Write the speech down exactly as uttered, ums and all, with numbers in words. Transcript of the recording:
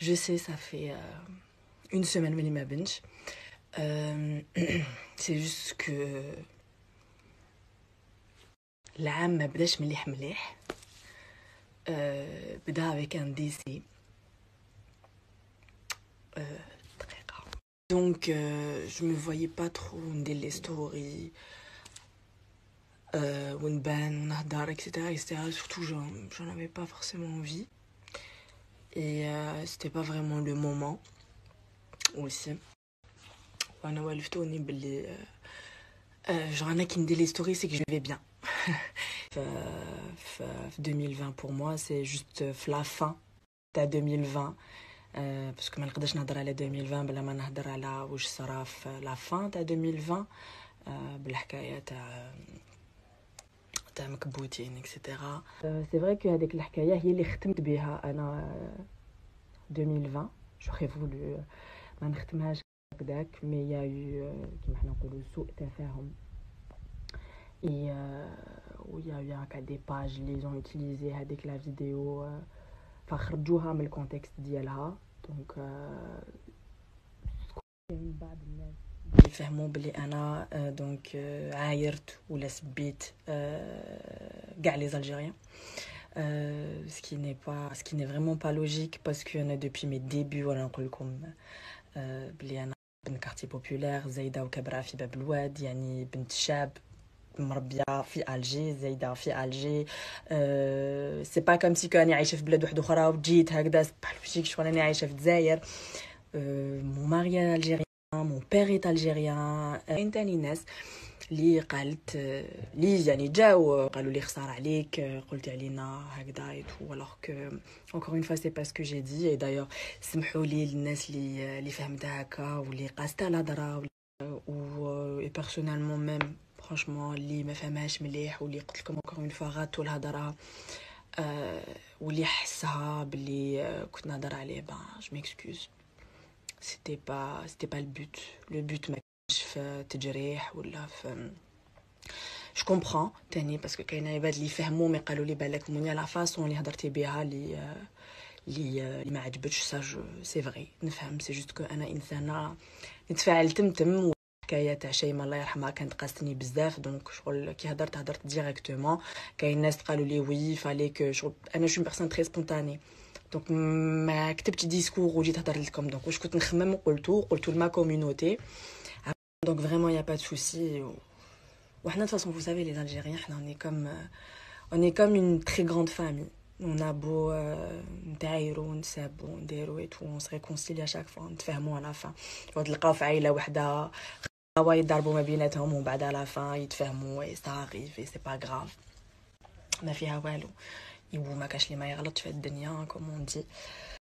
Je sais, ça fait euh, une semaine que je ma binge. Euh, c'est juste que العام ما بداش مليح مليح. euh, بدا avec un décès. Euh, دقيقة. Donc euh, je me voyais pas trop ندير les stories euh, ونبان ونهدر etc etc. Surtout j'en, j'en avais pas forcément envie. Et euh, c'était pas vraiment le moment aussi. وانا والفتوني باللي genre انا كي ندير les stories c'est que je vais bien. deux mille vingt pour moi c'est juste la fin de deux mille vingt euh, parce que ما نقدرش نهضر على deux mille vingt بلا ما نهضر على واش صرا في la fin de deux mille vingt euh, بالحكايه تاع تاع مكبوتين اكسيتيرا. سي فري كو هذيك الحكايه هي اللي ختمت بها انا deux mille vingt. j'aurais voulu ما نختمهاش هكذاك مي يا يو كيما حنا نقولوا سوء تفاهم. Et euh, où il y a eu un cas des pages, ils ont utilisé avec la vidéo, enfin, خرجوها من الكونتكست ديالها. donc كاين بعض الناس اللي فهموا بلي انا دونك عايرت ولا سبيت كاع لي الجيريان. Euh, ce qui n'est pas ce qui n'est vraiment pas logique parce que انا depuis mes débuts ولا نقول لكم بلي انا بنت كارتي بوبولير زايده وكبره في باب الواد، يعني بنت شاب مربيه في الجي زايده في الجي. أه سي با كوم سي كاني عايشه في بلاد واحده اخرى وجيت هكذا، سي با لوجيك شغل انا عايشه في الجزائر. أه مون ماري الجيريان، مون بير ايت الجيريان. كاين تاني ناس اللي قالت لي يعني جاو قالوا لي خساره عليك قلتي علينا هكذا ايت والوغ كو encore une fois c'est pas ce que j'ai dit. et d'ailleurs سمحوا لي الناس اللي اللي فهمتها هكا واللي قاستها الهضره و et personnellement même franchement اللي ما فهمهاش مليح واللي قلت لكم encore une fois غاتو الهضره أه واللي حسها باللي كنت نهضر عليه با je m'excuse. c'était pas c'était pas le but. le but ما كانش في تجريح ولا في je comprends تاني باسكو كاين عباد اللي فهموا مي قالوا لي بالك منيا لا فاصون اللي هضرتي بها اللي اللي اللي ما عجبتش سا جو سي فري نفهم. سي جوست كو انا انسانه نتفاعل تمتم. حكايه تاع شيماء الله يرحمها كانت قاستني بزاف، دونك شغل كي هضرت هضرت ديريكتومون. كاين ناس قالوا لي وي فاليك شغل انا شو بيرسون تري سبونتاني، دونك ما كتبتش ديسكور وجيت هضر لكم. دونك واش كنت نخمم وقلتو قلتو لما كوميونيتي. دونك فريمون يا با دو سوسي. وحنا de toute façon vous savez les Algériens حنا on est comme on est comme une très grande famille. on a beau ندايرو نتسابو نديرو et tout on se réconcilie à chaque fois نتفاهموا على fin. تلقاو في عائله وحده هوا يضربوا ما بيناتهم ومن بعد على fin يتفاهموا et ça arrive et c'est pas grave ما فيها والو. يبو ما كاش لي ما يغلطش في الدنيا comme on dit.